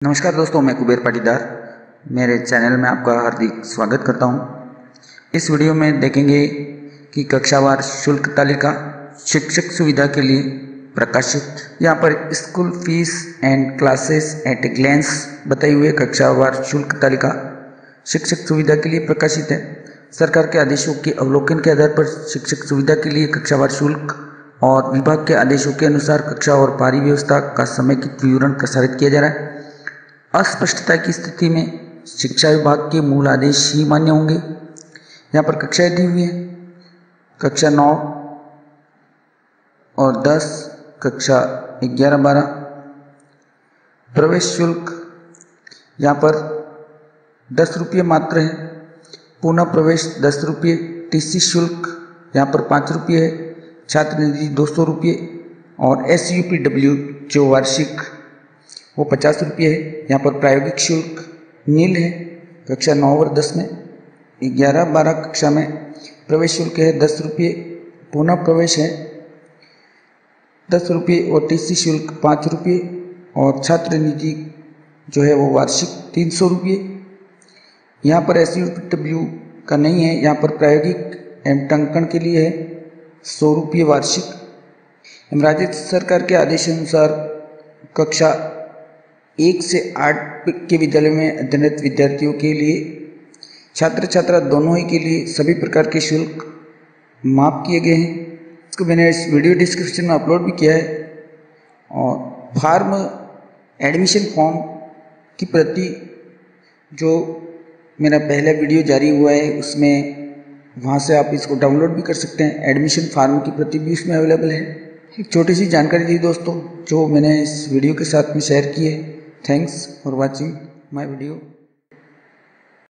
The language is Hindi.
नमस्कार दोस्तों, मैं कुबेर पाटीदार मेरे चैनल में आपका हार्दिक स्वागत करता हूं। इस वीडियो में देखेंगे कि कक्षावार शुल्क तालिका शिक्षक सुविधा के लिए प्रकाशित। यहाँ पर school fees and classes at a glance बताई हुई कक्षावार शुल्क तालिका शिक्षक सुविधा के लिए प्रकाशित है। सरकार के आदेशों के अवलोकन के आधार पर शिक्षक सुविधा के लिए कक्षावार शुल्क और विभाग के आदेशों के अनुसार कक्षा और पारी व्यवस्था का समेकित विवरण प्रसारित किया जा रहा है। अस्पष्टता की स्थिति में शिक्षा विभाग के मूल आदेश ही मान्य होंगे। यहाँ पर कक्षाएं दी हुई हैं, कक्षा 9 और 10, कक्षा 11-12। प्रवेश शुल्क यहाँ पर 10 रुपये मात्र है। पुनः प्रवेश 10 रुपये। टीसी शुल्क यहाँ पर 5 रुपये है। छात्र निधि 200 रुपये और SUPW जो वार्षिक वो 50 रुपये है। यहाँ पर प्रायोगिक शुल्क नील है कक्षा 9 और 10 में। 11-12 कक्षा में प्रवेश शुल्क है 10 रुपये, पुनः प्रवेश है 10 रुपये और टीसी शुल्क 5 रुपये और छात्र निधि जो है वो वार्षिक 300 रुपये। यहाँ पर SUPW का नहीं है, यहाँ पर प्रायोगिक एवं टंकण के लिए है 100 रुपये वार्षिक। राज्य सरकार के आदेश अनुसार कक्षा 1 से 8 के विद्यालय में अध्ययनरत विद्यार्थियों के लिए छात्र छात्रा दोनों ही के लिए सभी प्रकार के शुल्क माफ किए गए हैं। इसको मैंने इस वीडियो डिस्क्रिप्शन में अपलोड भी किया है। और एडमिशन फॉर्म की प्रति जो मेरा पहला वीडियो जारी हुआ है उसमें वहाँ से आप इसको डाउनलोड भी कर सकते हैं। एडमिशन फॉर्म की प्रति भी उसमें अवेलेबल है। एक छोटी सी जानकारी दी दोस्तों जो मैंने इस वीडियो के साथ में शेयर की है। Thanks for watching my video.